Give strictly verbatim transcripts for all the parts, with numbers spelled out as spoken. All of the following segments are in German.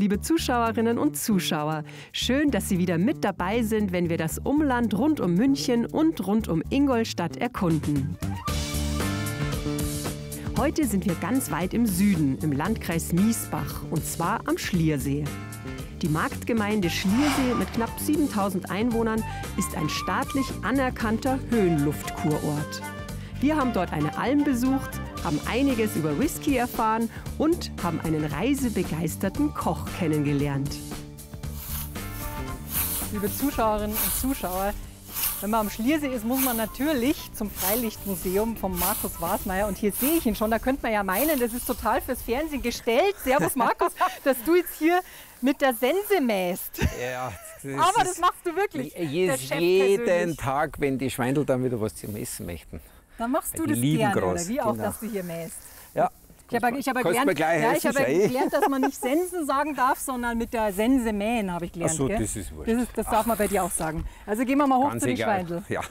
liebe Zuschauerinnen und Zuschauer. Schön, dass Sie wieder mit dabei sind, wenn wir das Umland rund um München und rund um Ingolstadt erkunden. Heute sind wir ganz weit im Süden, im Landkreis Miesbach, und zwar am Schliersee. Die Marktgemeinde Schliersee mit knapp siebentausend Einwohnern ist ein staatlich anerkannter Höhenluftkurort. Wir haben dort eine Alm besucht, haben einiges über Whisky erfahren und haben einen reisebegeisterten Koch kennengelernt. Liebe Zuschauerinnen und Zuschauer, wenn man am Schliersee ist, muss man natürlich zum Freilichtmuseum von Markus Wasmeier. Und hier sehe ich ihn schon. Da könnte man ja meinen, das ist total fürs Fernsehen gestellt. Servus Markus, dass du jetzt hier mit der Sense mähst. Ja, das aber das machst du wirklich. Yes, jeden Tag, wenn die Schweindel dann wieder was zum Essen möchten. Dann machst du die das lieben gerne, groß, oder wie auch, genau. dass du hier mähst. Ja. Ich habe ich hab gelernt, ja, ich hab gelernt, dass man nicht Sensen sagen darf, sondern mit der Sense mähen, habe ich gelernt. Ach so, gell? das ist wurscht. Das, ist, das darf man bei dir auch sagen. Also gehen wir mal hoch Ganz zu den egal. Schweindel. Ja.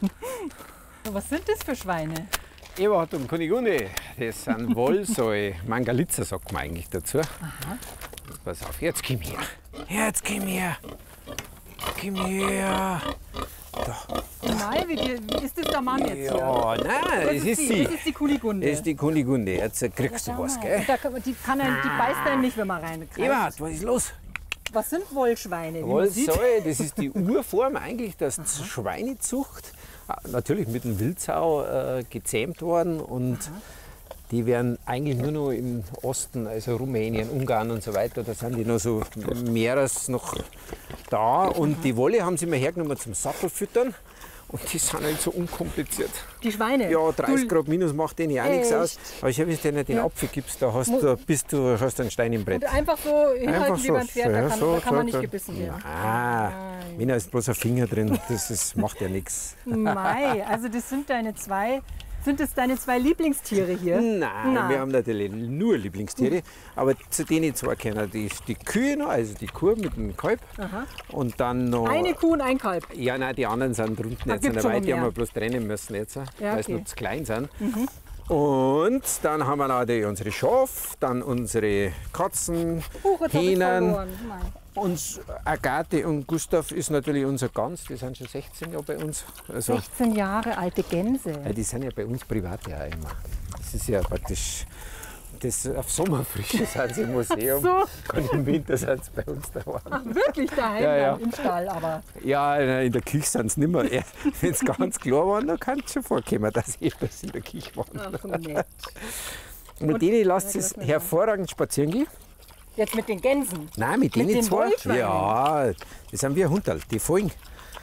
Was sind das für Schweine? Eberhard und Kunigunde, das sind Wollsäue, Mangalitzer sagt man eigentlich dazu. Aha. Pass auf, jetzt komm her. Jetzt komm her. Komm her. Da. Nein, wie, wie ist das der Mann jetzt? Ja, hier? nein, das, das ist ist die, sie. das ist die Kunigunde. Das ist die Kunigunde. Jetzt kriegst Ja, du was, mal. gell? Da, kann man- die, kann einen, die beißt einen nicht, wenn man reinkriegt. Eberhard, was ist los? Was sind Wollschweine? Wie man sieht? Wollsäue, das ist die Urform eigentlich der Schweinezucht. Natürlich mit dem Wildsau äh, gezähmt worden und Aha. die werden eigentlich nur noch im Osten, also Rumänien, Ungarn und so weiter, da sind die noch so mehres noch da. Und Aha. die Wolle haben sie mir hergenommen zum Sattelfüttern. Und die sind halt so unkompliziert. Die Schweine? Ja, dreißig Grad minus macht denen ja auch nichts aus. Echt? Aber ich habe jetzt nicht den Ja. Apfel gibst, da hast du, bist du hast einen Stein im Brett. Und einfach so hinhalten wie beim Pferd, da ja, kann, so, da kann man so, nicht so. gebissen werden. Ah, wenn da ist bloß ein Finger drin, das ist, macht ja nichts. Mei, also das sind deine zwei, sind das deine zwei Lieblingstiere hier? Nein, Nein. wir haben natürlich nur Lieblingstiere, aber zu denen zwei kennen die, die Kühe noch, also die Kuh mit dem Kalb. Aha. Und dann noch. Eine Kuh und ein Kalb. Ja, nein, die anderen sind drunten Ah, jetzt gibt's noch schon weit, noch die haben mehr? wir bloß trennen müssen jetzt, Ja, weil sie okay. noch zu klein sind. Mhm. Und dann haben wir noch die, unsere Schafe, dann unsere Katzen, Huch, jetzt hab ich Hähnen. verloren. Mei. Und Agathe und Gustav ist natürlich unser Gans, die sind schon sechzehn Jahre bei uns. Also, sechzehn Jahre alte Gänse. ja, die sind ja bei uns privat ja auch immer. Das ist ja praktisch, das auf Sommerfrische sind sie im Museum So. und im Winter sind sie bei uns daheim. Ach, wirklich daheim Ja, ja. dann im Stall, aber. Ja, in der Küche sind sie nicht mehr. Wenn es ganz klar war, dann kann es schon vorkommen, dass sie öfters in der Küche waren. Ach, nett. Und mit Und- denen lässt Ja, es das ist hervorragend spazieren gehen. Jetzt mit den Gänsen. Nein, mit Mit denen den zwei. Wollschweinen? Ja, das sind wie ein Hunderl, die folgen.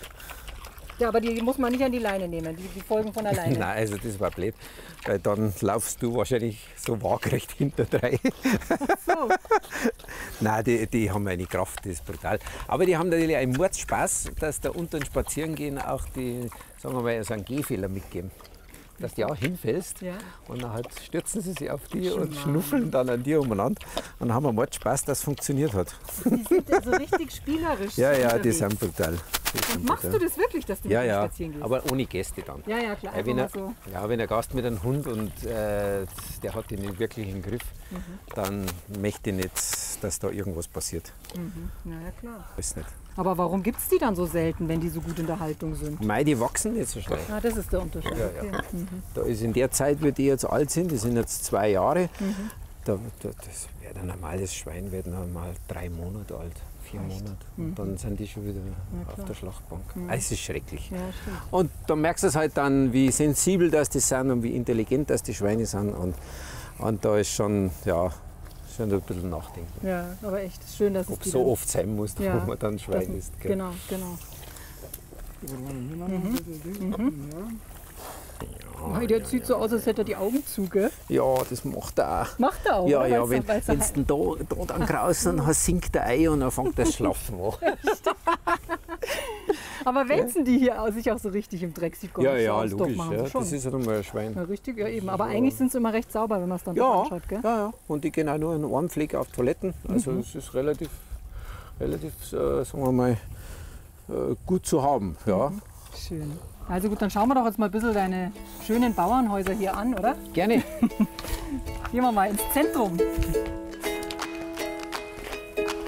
Ja, aber die muss man nicht an die Leine nehmen, die, die folgen von alleine. Nein, also das war blöd, weil dann laufst du wahrscheinlich so waagrecht hinter drei. So. Nein, die, die haben eine Kraft, das ist brutal. Aber die haben natürlich einen Mordspaß, dass da unten spazieren gehen auch die, sagen wir mal, so einen Gehfehler mitgeben. Dass du auch hinfällst Ja. und dann halt stürzen sie sich auf dich und schnuffeln dann an dir umeinander. Und dann haben wir Mordspaß, dass es funktioniert hat. Die sind ja so richtig spielerisch. Ja, ja, die unterwegs. sind brutal. Die sind Und machst brutal. du das wirklich, dass du Ja, mit denen ja, spazieren gehst? aber ohne Gäste dann. Ja, ja, klar. Weil Einfach wenn, mal er, so. ja, wenn ein Gast mit einem Hund und äh, der hat ihn nicht wirklich im Griff, Mhm. dann möchte ich nicht, dass da irgendwas passiert. Mhm. Ja, ja, klar. Ist nicht. Aber warum gibt es die dann so selten, wenn die so gut in der Haltung sind? Mei, die wachsen nicht so schnell. Ah, das ist der Unterschied. Ja, Okay. ja. Mhm. Da ist in der Zeit, wie die jetzt alt sind, die sind jetzt zwei Jahre, Mhm. da, da, das wird ein normales Schwein wird noch mal drei Monate alt, vier Monate. Und dann sind die schon wieder auf der Schlachtbank. Ah, es ist schrecklich. Ja, stimmt. Und da merkst du es halt dann, wie sensibel das die sind und wie intelligent das die Schweine sind. Und, und da ist schon, ja, schon ein bisschen nachdenken. Ja, aber echt schön, dass Ob es es die so dann- oft sein muss, Ja, wo man dann Schwein das- isst. Gell? Genau, genau. Ja, der sieht so aus, als hätte er die Augen zu, gell? ja, das macht er auch. Macht er auch, Ja, oder? ja, Weil's wenn so- weil's so es da, da dann draußen dann sinkt er ein und dann fängt das Schlafen an. Aber wälzen die hier aus- sich auch so richtig im Dreck? Sieht gar Ja, nicht so ja, aus. Doch, logisch. machen Ja, sie schon. das ist ja nochmal ein Schwein. Ja, richtig, ja eben. Aber eigentlich sind sie immer recht sauber, wenn man es dann doch Ja, anschaut, gell? ja, ja. Und die gehen auch nur in einem Fleck auf Toiletten. Also Mhm. es ist relativ, relativ äh, sagen wir mal, äh, gut zu haben. Ja. Schön. Also gut, dann schauen wir doch jetzt mal ein bisschen deine schönen Bauernhäuser hier an, oder? Gerne. Gehen wir mal ins Zentrum.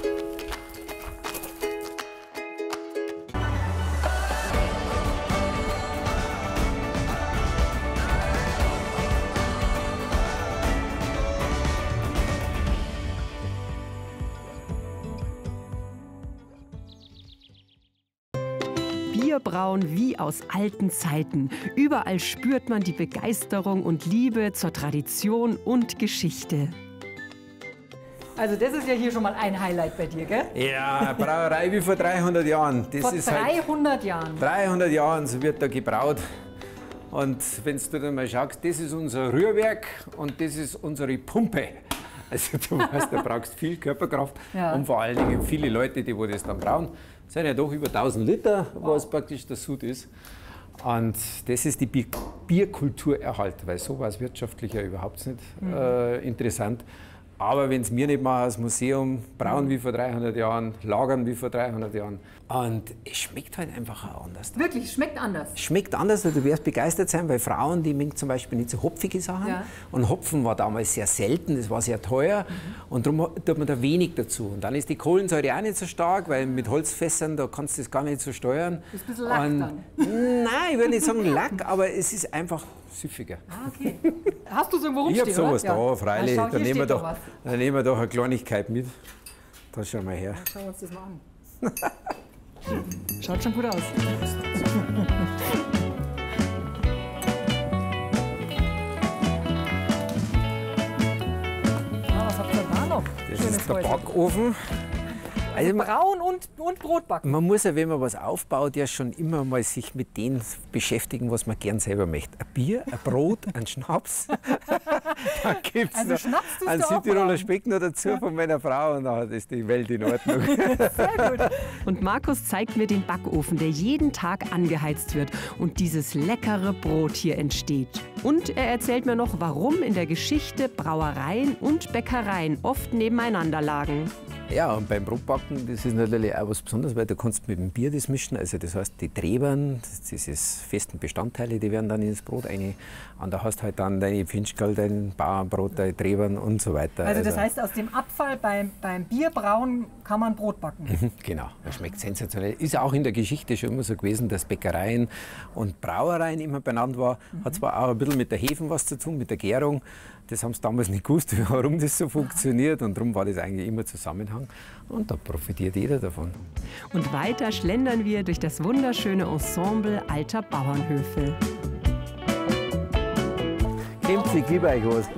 Bier brauen wie aus alten Zeiten. Überall spürt man die Begeisterung und Liebe zur Tradition und Geschichte. Also das ist ja hier schon mal ein Highlight bei dir, gell? Ja, Brauerei wie vor dreihundert Jahren. Das Vor ist dreihundert halt Jahren. dreihundert Jahren, so wird da gebraut. Und wenn du dann mal schaust, das ist unser Rührwerk und das ist unsere Pumpe. Also du weißt, da brauchst viel Körperkraft Ja. und vor allen Dingen viele Leute, die wo das dann brauen. Das sind ja doch über tausend Liter, was praktisch der Sud ist. Und das ist die Bier Bierkultur erhalten, weil sowas wirtschaftlich ja überhaupt nicht Mhm. äh, interessant. Aber wenn es mir nicht machen, das Museum, brauen wie vor dreihundert Jahren, lagern wie vor dreihundert Jahren. Und es schmeckt halt einfach auch anders. Wirklich, schmeckt anders. Schmeckt anders, du wirst begeistert sein, weil Frauen, die mögen zum Beispiel nicht so hopfige Sachen. Ja. Und Hopfen war damals sehr selten, das war sehr teuer. Mhm. Und darum tut man da wenig dazu. Und dann ist die Kohlensäure auch nicht so stark, weil mit Holzfässern, da kannst du das gar nicht so steuern. Das ist ein bisschen Lack Und- dann. Nein, ich würde nicht sagen Lack, aber es ist einfach süffiger. Ah, okay. Hast du es irgendwo Ich rumstehen, habe sowas oder? da, freilich. Ja, schau, Dann hier nehmen, wir steht doch, was. dann nehmen wir doch eine Kleinigkeit mit. Da schau mal her. Schauen wir uns das mal an. Schaut schon gut aus. Ah, was habt ihr da noch? Das Schönes ist der heute. Backofen. Also man, Braun und, und Brot backen. man muss ja, wenn man was aufbaut, ja schon immer mal sich mit dem beschäftigen, was man gern selber möchte. Ein Bier, ein Brot, ein Schnaps. Dann gibt es Also Schnaps tust einen du auch Südtiroler brauen. Speck noch dazu von meiner Frau und dann ist die Welt in Ordnung. Sehr gut. Und Markus zeigt mir den Backofen, der jeden Tag angeheizt wird und dieses leckere Brot hier entsteht. Und er erzählt mir noch, warum in der Geschichte Brauereien und Bäckereien oft nebeneinander lagen. Ja, und beim Brotbacken, das ist natürlich auch was Besonderes, weil du kannst mit dem Bier das mischen. Also das heißt, die Trebern, diese festen Bestandteile, die werden dann ins Brot rein. Und da hast du halt dann deine Pfinschkerl, dein Bauernbrot, deine Trebern und so weiter. Also das heißt, aus dem Abfall beim, beim Bierbrauen kann man Brot backen. Mhm, genau, das schmeckt sensationell. Ist auch in der Geschichte schon immer so gewesen, dass Bäckereien und Brauereien immer benannt waren. Hat zwar auch ein bisschen mit der Hefen was zu tun, mit der Gärung. Das haben sie damals nicht gewusst, warum das so funktioniert. Und darum war das eigentlich immer Zusammenhang. Und da profitiert jeder davon. Und weiter schlendern wir durch das wunderschöne Ensemble alter Bauernhöfe. Kämpft, ich gebe euch was.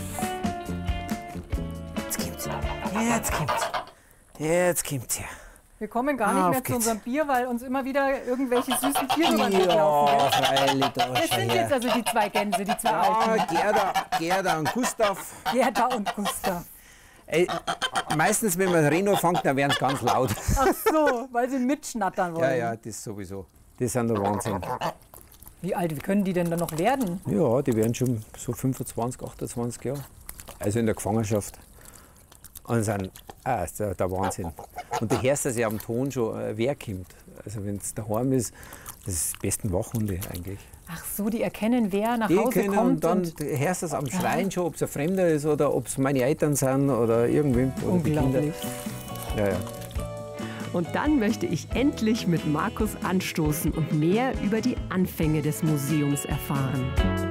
Jetzt kommt's. Jetzt kommt's. Jetzt kommt's her. Wir kommen gar nicht Auf mehr zu geht's. unserem Bier, weil uns immer wieder irgendwelche süßen Tiere über den Weg Ja, laufen. Gell? freilich, da Das schau sind her. jetzt also die zwei Gänse, die zwei Ja, Alten. Gerda, Gerda und Gustav. Gerda und Gustav. Ey, meistens, wenn man Reno fängt, dann werden sie ganz laut. Ach so, weil sie mitschnattern wollen. Ja, ja, das sowieso. Das sind der Wahnsinn. Wie alt wie können die denn dann noch werden? Ja, die werden schon so fünfundzwanzig, achtundzwanzig Jahre. Also in der Gefangenschaft. Und sind, ah, ist der, der Wahnsinn. Und du hörst, dass ja am Ton schon, äh, wer kommt. Also wenn es daheim ist, das ist die besten Wachhunde eigentlich. Ach so, die erkennen, wer nach Die Hause können kommt. und dann und du hörst das am Schreien schon, ob es ein Fremder ist oder ob es meine Eltern sind oder irgendwem. Oder die Kinder. unglaublich. Ja, ja. Und dann möchte ich endlich mit Markus anstoßen und mehr über die Anfänge des Museums erfahren.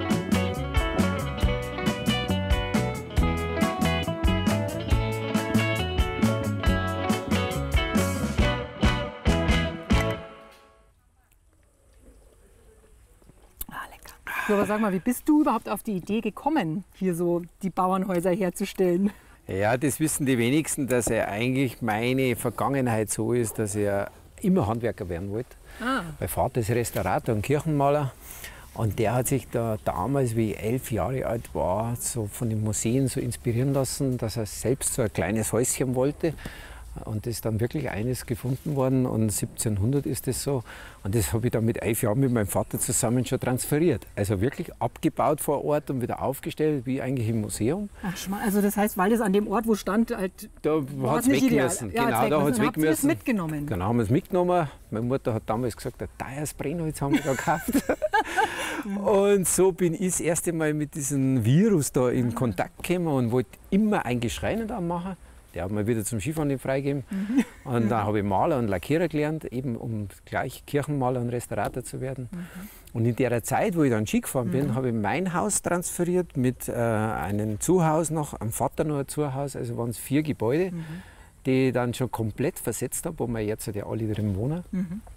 Ah, lecker. So, aber sag mal, wie bist du überhaupt auf die Idee gekommen, hier so die Bauernhäuser herzustellen? Ja, das wissen die wenigsten, dass ja eigentlich meine Vergangenheit so ist, dass ich ja immer Handwerker werden wollte. Ah. Mein Vater ist Restaurator und Kirchenmaler. Und der hat sich da damals, wie ich elf Jahre alt war, so von den Museen so inspirieren lassen, dass er selbst so ein kleines Häuschen wollte. Und das ist dann wirklich eines gefunden worden und siebzehnhundert ist das so. Und das habe ich dann mit elf Jahren mit meinem Vater zusammen schon transferiert. Also wirklich abgebaut vor Ort und wieder aufgestellt, wie eigentlich im Museum. Ach, schma- also das heißt, weil das an dem Ort, wo stand, halt Da war hat es es nicht weg ideal. müssen. Ja, Genau, hat's weg da hat müssen. es weg Habt ihr das müssen. mitgenommen? Genau, haben wir es mitgenommen. Meine Mutter hat damals gesagt, ein teures Brennholz haben wir da gekauft. Und so bin ich das erste Mal mit diesem Virus da in Kontakt gekommen und wollte immer ein Geschreiner da machen. Der hat mir wieder zum Skifahren nicht freigegeben. Und dann habe ich Maler und Lackierer gelernt, eben um gleich Kirchenmaler und Restaurator zu werden. Und in der Zeit, wo ich dann Ski gefahren bin, habe ich mein Haus transferiert mit äh, einem Zuhaus noch, am Vater noch ein Zuhaus, also waren es vier Gebäude, die ich dann schon komplett versetzt habe, wo wir jetzt ja alle drin wohnen.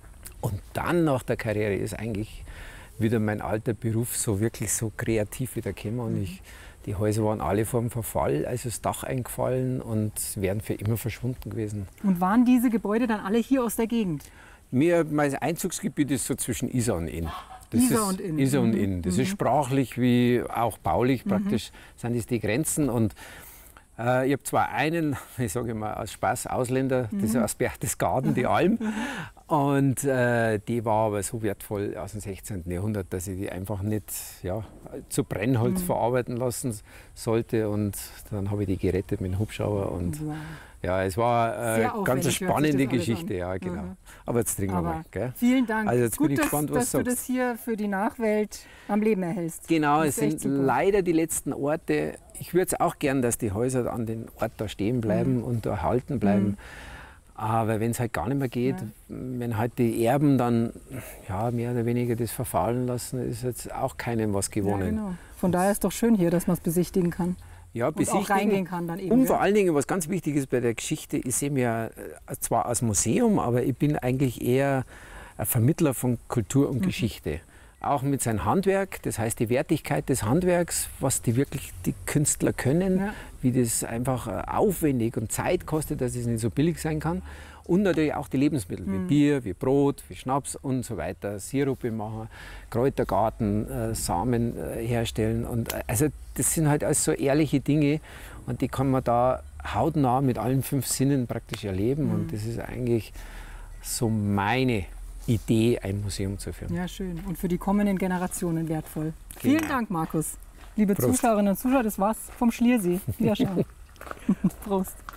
Und dann nach der Karriere ist eigentlich wieder mein alter Beruf so wirklich so kreativ wieder gekommen. Und ich, die Häuser waren alle vor dem Verfall, also das Dach eingefallen und wären für immer verschwunden gewesen. Und waren diese Gebäude dann alle hier aus der Gegend? Mir, mein Einzugsgebiet ist so zwischen Isar und Inn. Das Isar ist und Inn. Isar und Mhm. Inn. Das Mhm. ist sprachlich wie auch baulich praktisch, sind das die Grenzen. Und äh, ich habe zwar einen, ich sage immer aus Spaß, Ausländer, das ist aus Berchtesgaden, die Alm. Und äh, die war aber so wertvoll aus dem sechzehnten Jahrhundert, dass ich die einfach nicht ja, zu Brennholz verarbeiten lassen sollte. Und dann habe ich die gerettet mit dem Hubschrauber. Und Wow. ja, es war äh, Sehr ganz eine aufwendig hört sich spannende das alles Geschichte. an. Ja, genau. Mhm. Aber jetzt trinken wir Aber mal. Gell? vielen Dank. Also jetzt Gut, bin ich dass, gespannt, was dass du du das sagst. hier für die Nachwelt am Leben erhältst. Genau, Das es ist echt sind super. leider die letzten Orte. Ich würde es auch gern, dass die Häuser an den Ort da stehen bleiben Mhm. und erhalten bleiben. Mhm. Aber wenn es halt gar nicht mehr geht, Ja. wenn halt die Erben dann ja, mehr oder weniger das verfallen lassen, ist jetzt auch keinem was Ja, gewonnen. genau. Von daher ist doch schön hier, dass man es besichtigen kann. Ja, Und auch reingehen kann dann eben. Und gell? vor allen Dingen, was ganz wichtig ist bei der Geschichte, ich sehe mich ja äh, zwar als Museum, aber ich bin eigentlich eher ein Vermittler von Kultur und Mhm. Geschichte. Auch mit seinem Handwerk, das heißt die Wertigkeit des Handwerks, was die wirklich die Künstler können, Ja. wie das einfach äh, aufwendig und Zeit kostet, dass es nicht so billig sein kann. Und natürlich auch die Lebensmittel, wie Bier, wie Brot, wie Schnaps und so weiter, Sirupe machen, Kräutergarten, äh, Samen äh, herstellen. Und, äh, also das sind halt alles so ehrliche Dinge und die kann man da hautnah mit allen fünf Sinnen praktisch erleben. Und das ist eigentlich so meine Idee, ein Museum zu führen. Ja, schön. Und für die kommenden Generationen wertvoll. Vielen Genau. Dank, Markus. Liebe Prost. Zuschauerinnen und Zuschauer, das war's vom Schliersee. Wiederschauen. Prost.